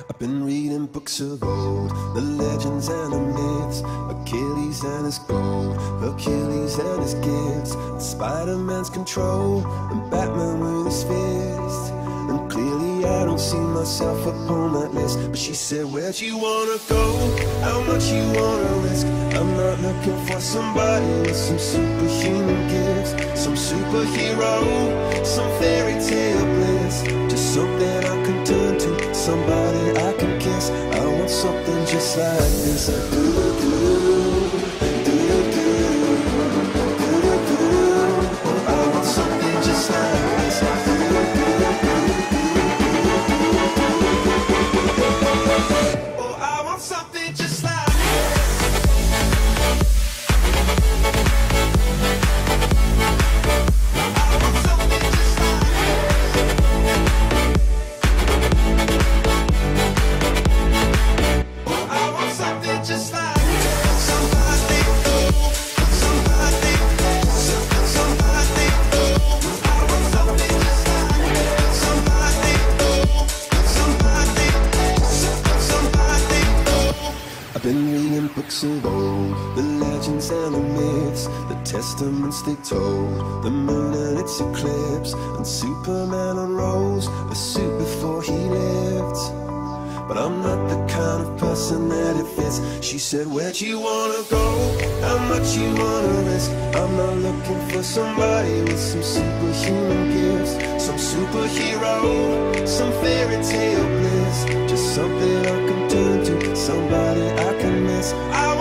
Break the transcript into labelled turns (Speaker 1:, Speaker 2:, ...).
Speaker 1: I've been reading books of old, the legends and the myths, Achilles and his gold, Hercules and his gifts, Spider-Man's control, and Batman with his fist. And clearly I don't see myself upon that list. But she said, where'd you wanna go? How much you wanna risk? I'm not looking for somebody with some superhuman gifts, some superhero, some fairy tale bliss, just something I can turn to, somebody I can kiss. I want something just like this. I want something just like this. Oh, I want something just like books of old, the legends and the myths, the testaments they told, the moon and its eclipse, and Superman unrolls a suit before he lived. But I'm not the kind of person that it fits. She said, where'd you wanna go? How much you wanna risk? I'm not looking for somebody with some superhuman gifts, some superhero, some fairy tale bliss, just something I can turn to, somebody I can miss.